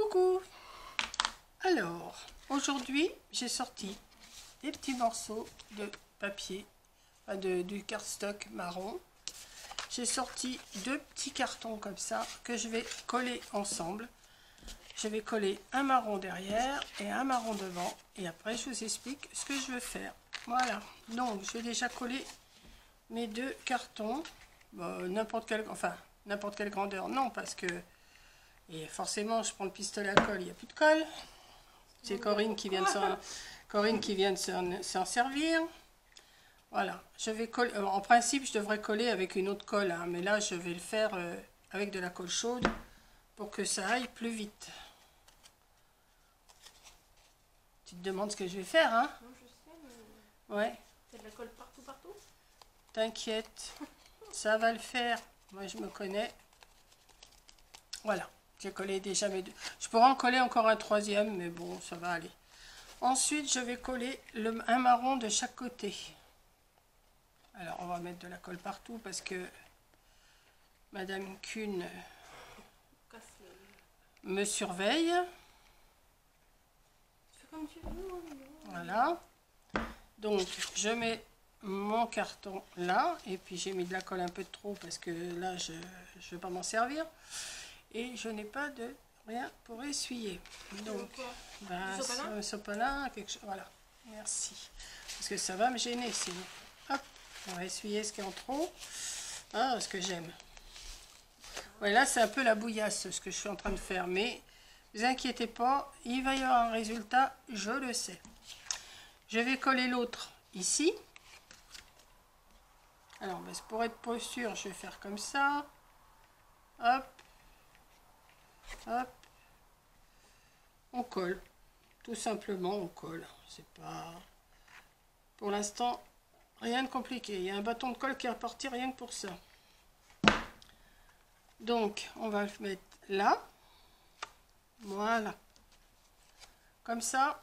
Coucou. Alors, aujourd'hui, j'ai sorti des petits morceaux de papier, du cardstock marron. J'ai sorti deux petits cartons comme ça que je vais coller ensemble. Je vais coller un marron derrière et un marron devant. Et après, je vous explique ce que je veux faire. Voilà. Donc, je vais déjà coller mes deux cartons. N'importe quelle grandeur, non, parce que... Et forcément, je prends le pistolet à colle, il n'y a plus de colle. C'est Corinne qui vient de s'en servir. Voilà, je vais coller. En principe, je devrais coller avec une autre colle, hein, mais là, je vais le faire avec de la colle chaude pour que ça aille plus vite. Tu te demandes ce que je vais faire, hein? Non, je sais, mais... Ouais. T'as de la colle partout? T'inquiète, ça va le faire. Moi, je me connais. Voilà. J'ai collé déjà mes deux. Je pourrais en coller encore un troisième, mais bon, ça va aller. Ensuite, je vais coller un marron de chaque côté. Alors, on va mettre de la colle partout parce que Madame Kuhn me surveille. Fais comme tu veux. Voilà. Donc, je mets mon carton là. Et puis, j'ai mis de la colle un peu de trop parce que là, je ne vais pas m'en servir. Et je n'ai pas de rien pour essuyer. Donc, un sopalin, quelque chose. Voilà, merci. Parce que ça va me gêner sinon. Hop, on va essuyer ce qui est en trop. Ah, ce que j'aime. Ouais, là, c'est un peu la bouillasse ce que je suis en train de faire. Mais ne vous inquiétez pas, il va y avoir un résultat, je le sais. Je vais coller l'autre ici. Alors, pour être pas sûr, je vais faire comme ça. Hop. Hop, on colle, tout simplement on colle, c'est pas, pour l'instant, rien de compliqué, il y a un bâton de colle qui est reparti rien que pour ça. Donc, on va le mettre là, voilà, comme ça,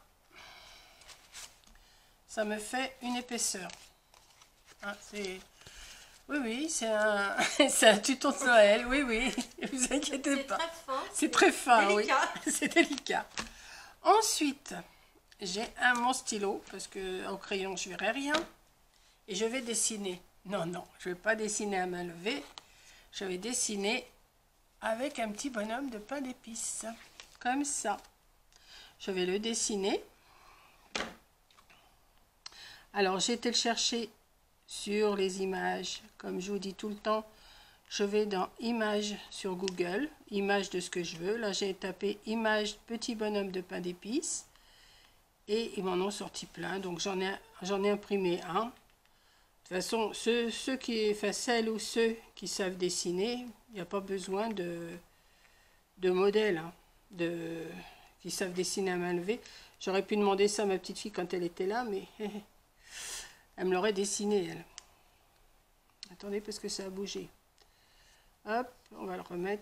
ça me fait une épaisseur. Hein, oui, c'est un tuto de Noël, oui, ne vous inquiétez pas. C'est très fin, oui, c'est délicat. Ensuite, j'ai mon stylo, parce qu'au crayon, je ne verrai rien. Et je vais dessiner. Non, je ne vais pas dessiner à main levée. Je vais dessiner avec un petit bonhomme de pain d'épices, comme ça. Je vais le dessiner. Alors, j'ai été le chercher sur les images, comme je vous dis tout le temps, je vais dans images sur Google, images de ce que je veux. Là, j'ai tapé image petit bonhomme de pain d'épices et ils m'en ont sorti plein. Donc, j'en ai imprimé un. De toute façon, celles ou ceux qui savent dessiner, il n'y a pas besoin de modèles, hein, qui savent dessiner à main levée. J'aurais pu demander ça à ma petite fille quand elle était là, mais... Elle me l'aurait dessiné, elle. Attendez, parce que ça a bougé. Hop, on va le remettre.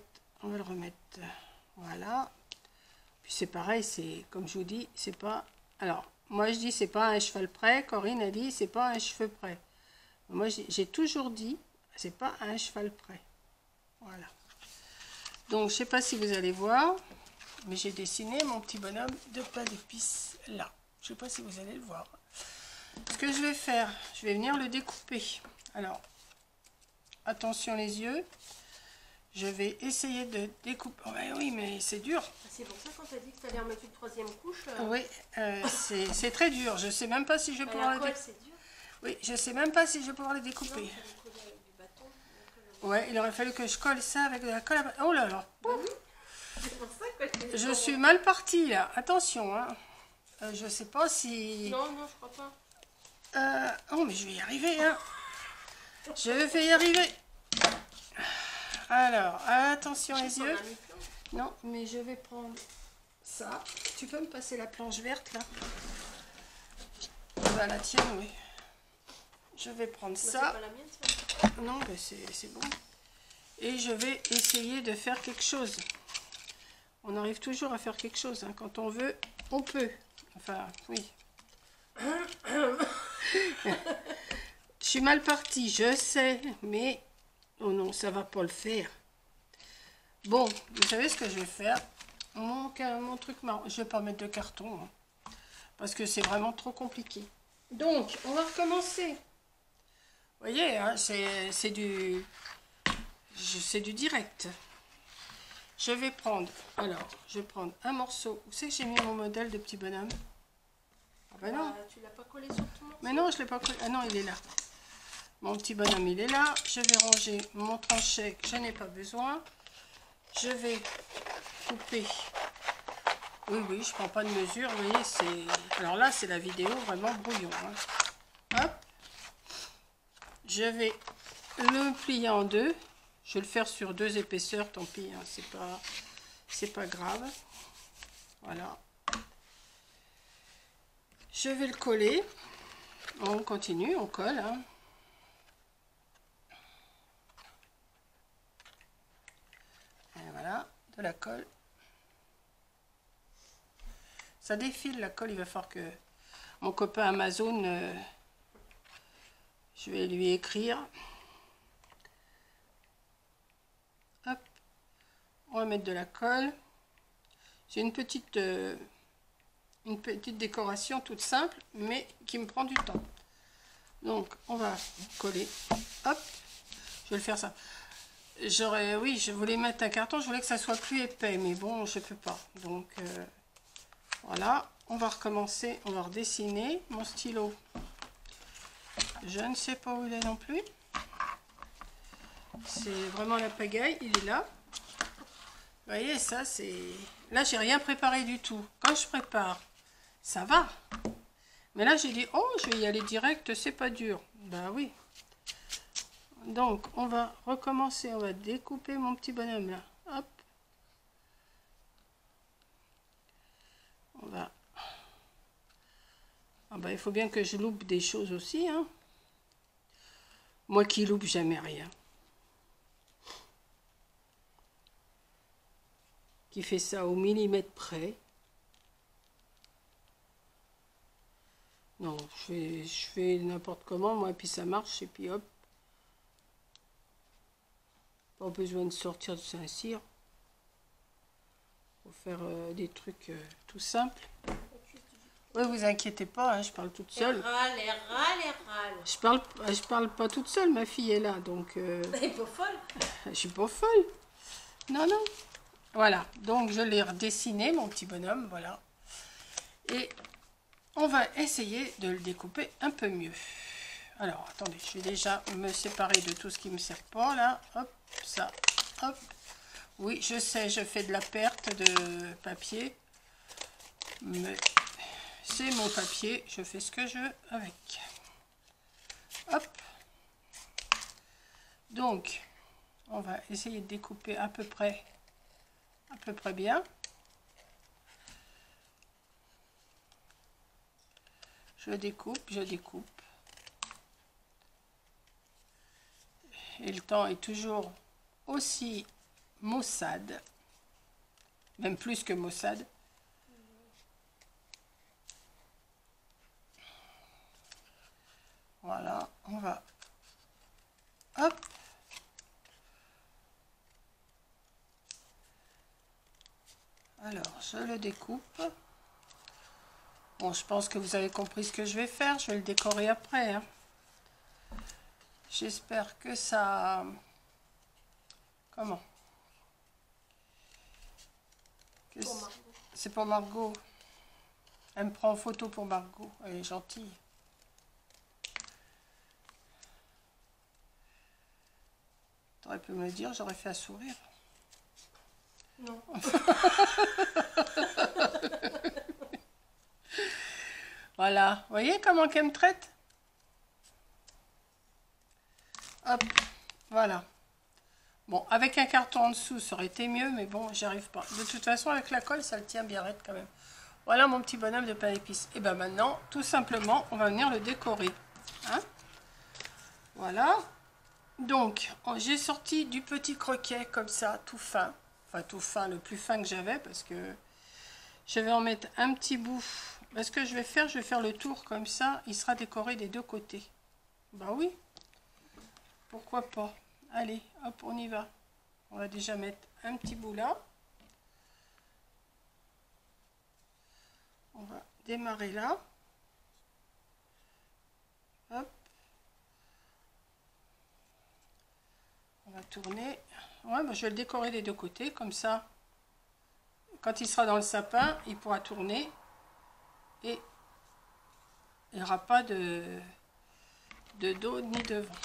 Voilà. Puis c'est pareil, c'est comme je vous dis, c'est pas... Alors, moi je dis c'est pas un cheval près. Corinne a dit c'est pas un cheveu près. Moi j'ai toujours dit c'est pas un cheval près. Voilà. Donc je sais pas si vous allez voir, mais j'ai dessiné mon petit bonhomme de pain d'épices là. Je sais pas si vous allez le voir. Ce que je vais faire, je vais venir le découper. Alors, attention les yeux. Je vais essayer de découper. Oh, oui, mais c'est dur. C'est pour ça quand tu as dit que tu allais remettre une troisième couche. Oui, c'est très dur. Je sais même pas si je vais pouvoir le découper. Oui, je sais même pas si je vais pouvoir le découper. Ouais, il aurait fallu que je colle ça avec de la colle à bâton. Oh là là. Je suis mal partie là. Attention, hein. Je sais pas si... Non, je crois pas. Oh, mais je vais y arriver, hein. Je vais y arriver. Alors, attention les yeux. Non, mais je vais prendre ça. Tu peux me passer la planche verte, là? Bah, la tienne, oui. Je vais prendre ça. C'est pas la mienne, ça. Non, mais c'est bon. Et je vais essayer de faire quelque chose. On arrive toujours à faire quelque chose, hein. Quand on veut, on peut. Enfin, oui. Je suis mal partie, je sais, mais oh non, ça va pas le faire. Bon, vous savez ce que je vais faire? mon truc marron. Je vais pas mettre de carton, hein, parce que c'est vraiment trop compliqué. Donc, on va recommencer. Vous voyez, hein, c'est du direct. Je vais prendre, alors, je vais prendre un morceau. Où c'est que j'ai mis mon modèle de petit bonhomme? Ah ben non. Tu l'as pas collé sur ton morceau? Mais non, je l'ai pas collé. Ah non, il est là. Mon petit bonhomme, il est là. Je vais ranger mon tranchet que je n'ai pas besoin. Je vais couper. Oui, oui, je prends pas de mesure. Vous voyez, c'est... Alors là, c'est la vidéo vraiment brouillon. Hein. Hop. Je vais le plier en deux. Je vais le faire sur 2 épaisseurs, tant pis. Hein, c'est pas grave. Voilà. Je vais le coller. On continue, on colle. Hein. Et voilà, de la colle. Ça défile la colle, il va falloir que mon copain Amazon, je vais lui écrire. Hop, on va mettre de la colle. J'ai une petite décoration toute simple, mais qui me prend du temps. Donc, on va coller. Hop, je vais le faire ça. Oui, je voulais mettre un carton, je voulais que ça soit plus épais, mais bon, je peux pas. Donc, voilà, on va recommencer, on va redessiner. Mon stylo, je ne sais pas où il est non plus. C'est vraiment la pagaille, il est là. Vous voyez, ça c'est... Là, j'ai rien préparé du tout. Quand je prépare, ça va. Mais là, j'ai dit, oh, je vais y aller direct, c'est pas dur. Ben oui. Donc, on va recommencer. On va découper mon petit bonhomme là. Hop. On va... Ah ben, il faut bien que je loupe des choses aussi. Hein. Moi qui loupe jamais rien. Qui fait ça au millimètre près. Non, je fais n'importe comment, moi, et puis ça marche, et puis hop. Pas besoin de sortir de Saint-Cyr. Pour faire des trucs tout simples. Oui, vous inquiétez pas, hein, je parle toute seule. Je parle pas toute seule, ma fille est là, donc... Elle est pas folle. Je suis pas folle. Non, non. Voilà, donc je l'ai redessiné, mon petit bonhomme, voilà. Et on va essayer de le découper un peu mieux. Alors, attendez, je vais déjà me séparer de tout ce qui me sert pas, là. Hop, ça, hop. Oui, je sais, je fais de la perte de papier. Mais c'est mon papier, je fais ce que je veux avec. Hop. Donc, on va essayer de découper à peu près bien. Je découpe. Et le temps est toujours aussi maussade, même plus que maussade. Voilà, on va... Hop. Alors, je le découpe. Bon, je pense que vous avez compris ce que je vais faire. Je vais le décorer après. Hein. J'espère que ça... Comment? C'est pour Margot. Elle me prend en photo pour Margot. Elle est gentille. T'aurais pu me le dire, j'aurais fait un sourire. Non. Voilà. Vous voyez comment qu'elle me traite? Hop. Voilà. Bon, avec un carton en dessous, ça aurait été mieux, mais bon, j'y arrive pas. De toute façon, avec la colle, ça le tient bien raide quand même. Voilà mon petit bonhomme de pain d'épices. Et bien maintenant, tout simplement, on va venir le décorer. Hein? Voilà. Donc, j'ai sorti du petit croquet comme ça, tout fin. Enfin, tout fin, le plus fin que j'avais, parce que je vais en mettre un petit bout. Ce que je vais faire le tour comme ça. Il sera décoré des deux côtés. Bah oui. Pourquoi pas? Allez, hop, on y va. On va déjà mettre un petit bout là. On va démarrer là. Hop. On va tourner. Ouais, bah, je vais le décorer des deux côtés, comme ça. Quand il sera dans le sapin, il pourra tourner. Et il n'y aura pas de dos ni de vent.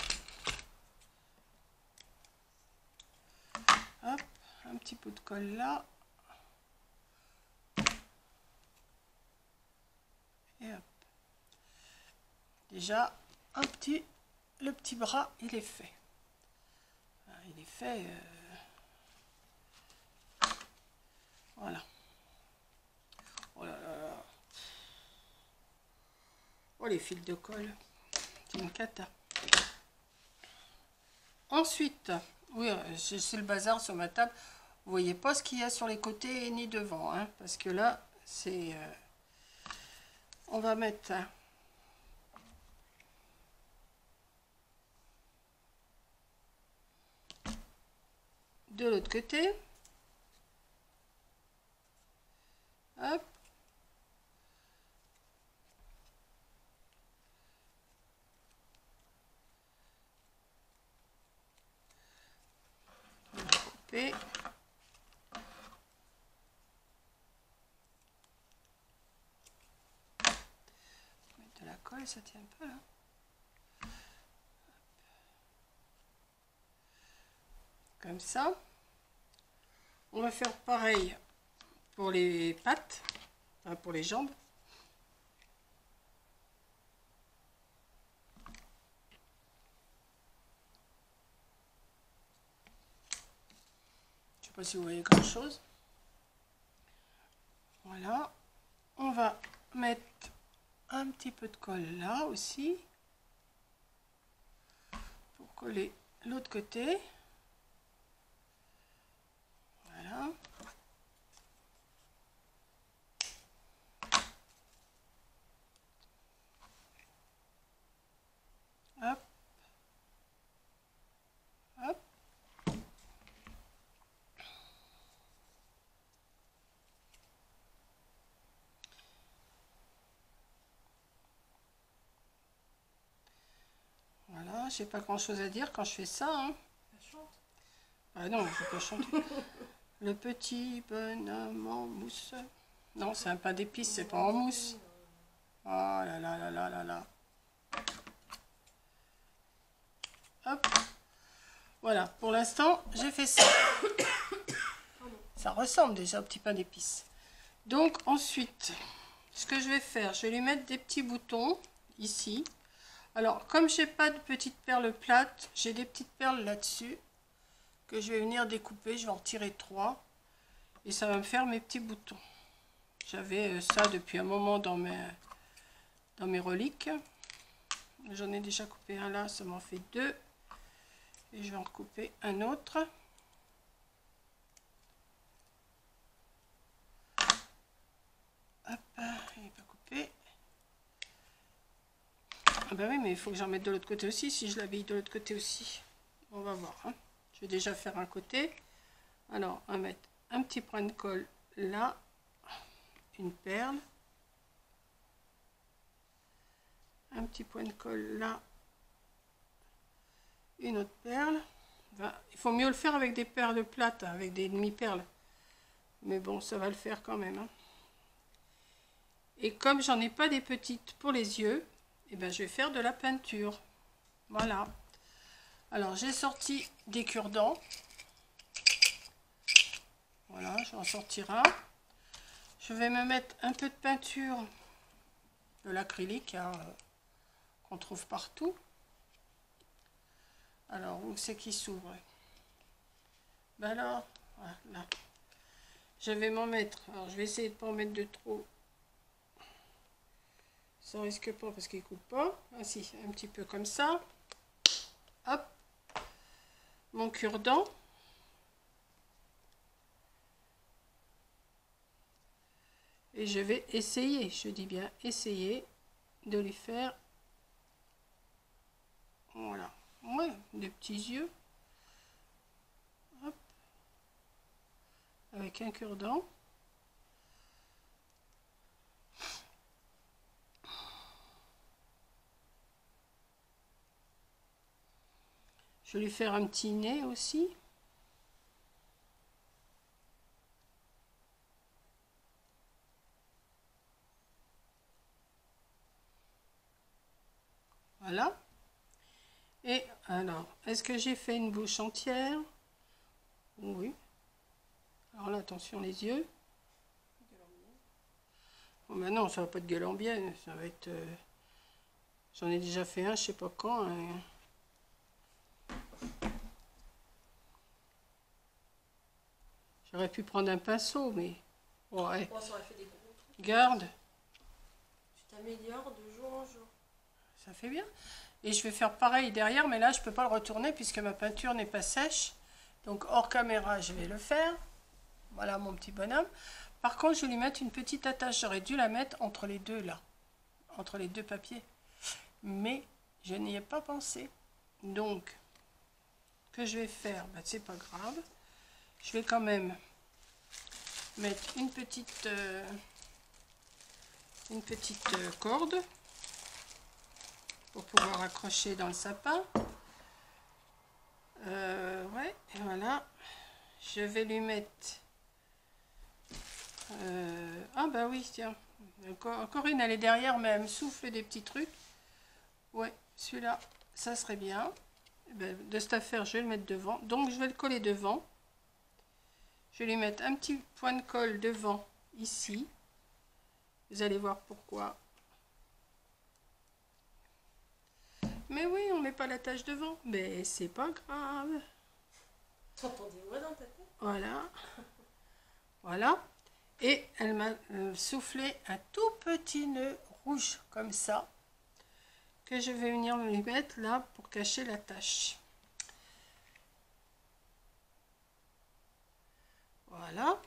Hop, un petit peu de colle là. Et hop. Déjà, le petit bras, il est fait. Il est fait. Voilà. Oh là là là. Oh, les fils de colle. C'est une cata. Ensuite, oui, c'est le bazar sur ma table. Vous voyez pas ce qu'il y a sur les côtés ni devant, hein, parce que là, c'est... on va mettre... de l'autre côté. Hop. On va couper. Mettre de la colle, ça tient pas là. Comme ça. On va faire pareil pour les pattes, enfin pour les jambes. Je sais pas si vous voyez grand chose. Voilà. On va mettre un petit peu de colle là aussi pour coller l'autre côté. Voilà. Hop. Hop. Voilà, j'ai pas grand chose à dire quand je fais ça. Hein. Ah non, je peux pas chanter. Le petit bonhomme en mousse. Non, c'est un pain d'épices, c'est pas en mousse. Oh là là là là là là. Hop. Voilà, pour l'instant, j'ai fait ça. Ça ressemble déjà au petit pain d'épices. Donc ensuite, ce que je vais faire, je vais lui mettre des petits boutons ici. Alors, comme j'ai pas de petites perles plates, j'ai des petites perles là-dessus que je vais venir découper. Je vais en retirer 3 et ça va me faire mes petits boutons. J'avais ça depuis un moment dans mes reliques. J'en ai déjà coupé un là, ça m'en fait 2. Et je vais en recouper un autre. Hop, il n'est pas coupé. Ah bah oui, mais il faut que j'en mette de l'autre côté aussi, si je l'habille de l'autre côté aussi. On va voir. Hein. Je vais déjà faire un côté. Alors, on va mettre un petit point de colle là. Une perle. Un petit point de colle là. Une autre perle. Enfin, il faut mieux le faire avec des perles plates, avec des demi-perles. Mais bon, ça va le faire quand même. Hein. Et comme j'en ai pas des petites pour les yeux, eh ben, je vais faire de la peinture. Voilà. Alors, j'ai sorti des cure-dents. Voilà, je vais en sortir un. Je vais me mettre un peu de peinture, de l'acrylique hein, qu'on trouve partout. Alors, où c'est qui s'ouvre? Ben alors, voilà. Je vais m'en mettre. Alors, je vais essayer de ne pas en mettre de trop. Ça risque pas parce qu'il ne coupe pas. Ah si, un petit peu comme ça. Hop. Mon cure-dent. Et je vais essayer, je dis bien essayer, de lui faire, voilà, ouais, des petits yeux. Hop. Avec un cure-dent. Je vais lui faire un petit nez aussi. Voilà. Et alors, est-ce que j'ai fait une bouche entière? Oui. Alors là, attention les yeux. Bon, ben non, ça va pas être gueulambienne, ça va être... J'en ai déjà fait un, je sais pas quand. Hein. J'aurais pu prendre un pinceau, mais... Ouais. Bon, ça aurait fait des gros trucs. Garde. Tu t'améliores de jour en jour. Ça fait bien. Et je vais faire pareil derrière, mais là, je peux pas le retourner puisque ma peinture n'est pas sèche. Donc, hors caméra, je vais le faire. Voilà mon petit bonhomme. Par contre, je vais lui mettre une petite attache. J'aurais dû la mettre entre les deux, là. Entre les deux papiers. Mais je n'y ai pas pensé. Donc, ce que je vais faire, ben, c'est pas grave. Je vais quand même mettre une petite corde pour pouvoir accrocher dans le sapin. Ouais, et voilà. Je vais lui mettre... ah bah oui, tiens. Corinne, elle est derrière, mais elle me souffle des petits trucs. Ouais, celui-là, ça serait bien. Ben, de cette affaire, je vais le mettre devant. Donc, je vais le coller devant. Je vais lui mettre un petit point de colle devant, ici. Vous allez voir pourquoi. Mais oui, on met pas la tache devant. Mais c'est pas grave. T'entends des voix dans ta tête? Voilà. Voilà. Et elle m'a soufflé un tout petit nœud rouge, comme ça, que je vais venir lui mettre là pour cacher la tache. Voilà.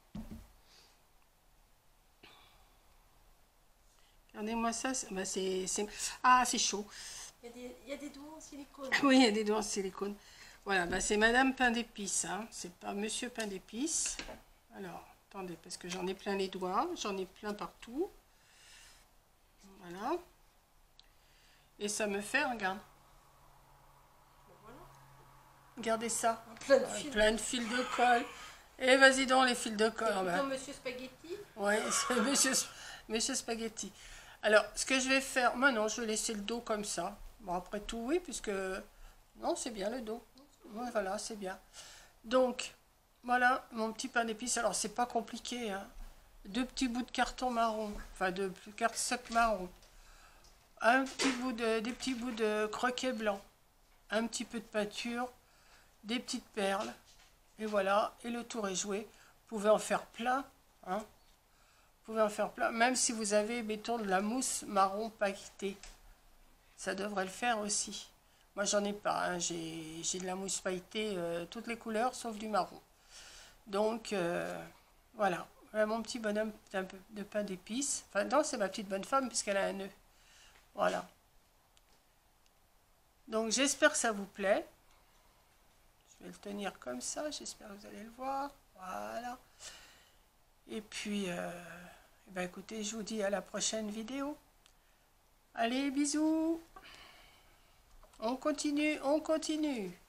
Regardez-moi ça. Bah ah, c'est chaud. Il y a des doigts en silicone. Oui, il y a des doigts en silicone. Voilà, bah c'est Madame Pain d'épices. Hein. C'est pas Monsieur Pain d'épices. Alors, attendez, parce que j'en ai plein les doigts. J'en ai plein partout. Voilà. Et ça me fait, regarde. Voilà. Regardez ça. Plein de fils. De colle. Et vas-y donc, les fils de colle. C'est Bah. Monsieur Spaghetti. Oui, c'est Monsieur Spaghetti. Alors, ce que je vais faire... Maintenant, je vais laisser le dos comme ça. Bon, après tout, oui, puisque... Non, c'est bien le dos. Ouais, voilà, c'est bien. Donc, voilà mon petit pain d'épices. Alors, c'est pas compliqué. Hein. 2 petits bouts de carton marron. Enfin, de cardstock marron. Des petits bouts de croquet blanc. Un petit peu de peinture. Des petites perles. Et voilà. Et le tour est joué. Vous pouvez en faire plein. Hein. Vous pouvez en faire plein. Même si vous avez, mettons, de la mousse marron pailletée. Ça devrait le faire aussi. Moi, j'en ai pas. Hein. J'ai de la mousse pailletée, toutes les couleurs, sauf du marron. Donc, voilà. Voilà mon petit bonhomme de pain d'épices. Enfin, non, c'est ma petite bonne femme, puisqu'elle a un nœud. Voilà. Donc, j'espère que ça vous plaît. Je vais le tenir comme ça. J'espère que vous allez le voir. Voilà. Et puis, ben, écoutez, je vous dis à la prochaine vidéo. Allez, bisous. On continue, on continue.